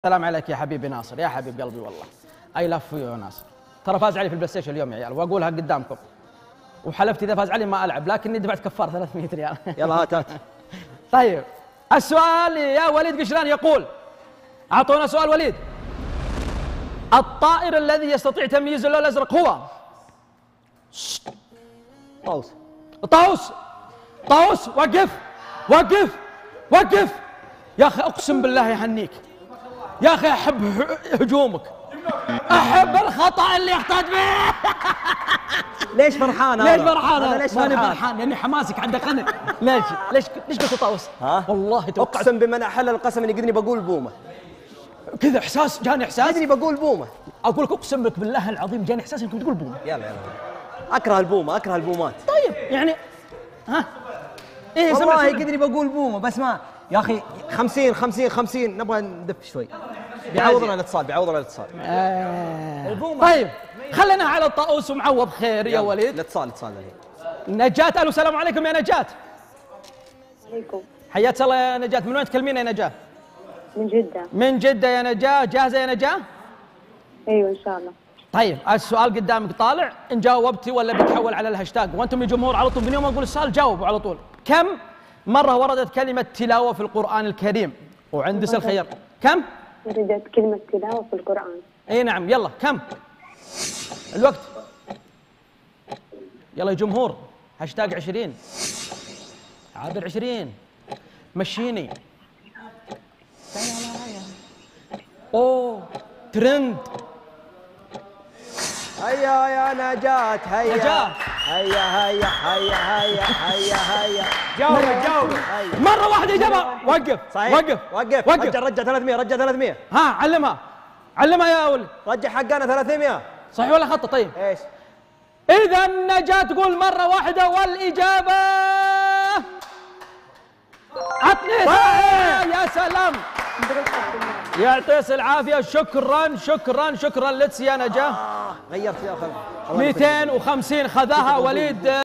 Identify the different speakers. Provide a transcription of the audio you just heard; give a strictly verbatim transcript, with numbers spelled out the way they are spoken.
Speaker 1: السلام عليك يا حبيبي ناصر، يا حبيب قلبي والله. اي لاف يو ناصر. ترى فاز علي في البلاي ستيشن اليوم يا عيال، واقولها قدامكم. وحلفت اذا فاز علي ما العب، لكني دفعت كفاره ثلاثمئة ريال.
Speaker 2: يلا هات هات.
Speaker 1: طيب السؤال يا وليد قشران يقول: اعطونا سؤال وليد. الطائر الذي يستطيع تمييز اللون الازرق هو؟
Speaker 2: طاووس.
Speaker 1: طاووس. طاووس. وقف وقف وقف يا اخي، اقسم بالله يهنيك يا اخي، احب هجومك، احب الخطا اللي يحتاج به.
Speaker 2: ليش فرحان؟
Speaker 1: ليش فرحان؟
Speaker 2: انا ليش
Speaker 1: ماني
Speaker 2: فرحان؟
Speaker 1: فرحان لاني حماسك عنده خنق. ليش ليش ليش قلت طاووس؟
Speaker 2: ها
Speaker 1: والله توقعت.
Speaker 2: اقسم بمن احل القسم اني قدني بقول بومه.
Speaker 1: كذا احساس، جاني احساس
Speaker 2: قدني بقول بومه.
Speaker 1: اقول لك اقسم لك بالله العظيم جاني احساس انك بتقول بومه.
Speaker 2: يلا يلا اكره البومه، اكره البومات.
Speaker 1: طيب يعني ها ايه
Speaker 2: والله
Speaker 1: سمعت؟
Speaker 2: قدني بقول بومه بس ما يا اخي. خمسين خمسين خمسين نبغى ندف شوي. بيعوضنا الاتصال، بيعوضنا الاتصال.
Speaker 1: آه. طيب خلينا على الطاووس ومعوض خير يا وليد.
Speaker 2: الاتصال اتصال الحين.
Speaker 1: نجاة، الو السلام عليكم يا نجاة.
Speaker 3: عليكم.
Speaker 1: حياك الله يا نجاة، من وين تكلمين يا نجاة؟
Speaker 3: من جدة.
Speaker 1: من جدة يا نجاة، جاهزة يا نجاة؟
Speaker 3: ايوه ان شاء الله.
Speaker 1: طيب السؤال قدامك طالع، ان جاوبتي ولا بتحول على الهاشتاج، وانتم الجمهور على طول من يوم اقول السؤال جاوبوا على طول. كم مرة وردت كلمة تلاوة في القرآن الكريم؟ وعندي سؤال خير، كم؟
Speaker 3: وردت كلمة تلاوة في القرآن.
Speaker 1: اي نعم، يلا كم؟ الوقت. يلا يا جمهور، هاشتاج عشرين. عابر عشرين. مشيني. اوه ترند.
Speaker 2: هيا يا نجاة هيا.
Speaker 1: نجاة.
Speaker 2: هيا هيا هيا هيا هيا هيا.
Speaker 1: جاوب جاوب. مرة واحدة إجابة. وقف.
Speaker 2: صحيح.
Speaker 1: وقف
Speaker 2: وقف.
Speaker 1: وقف.
Speaker 2: رجع رجع ثلاثمئة، رجع ثلاثمئة.
Speaker 1: ها علمها علمها يا ولد.
Speaker 2: رجع حقنا ثلاثمئة.
Speaker 1: صحيح ولا خطأ؟ طيب
Speaker 2: ايش؟
Speaker 1: إذا نجاة تقول مرة واحدة والإجابة عطني. صحيح. يا سلام، يعطيك العافية. شكرا شكرا شكرا لك يا نجاة.
Speaker 2: آه غيرت يا اخي.
Speaker 1: مئتين وخمسين خذاها وليد.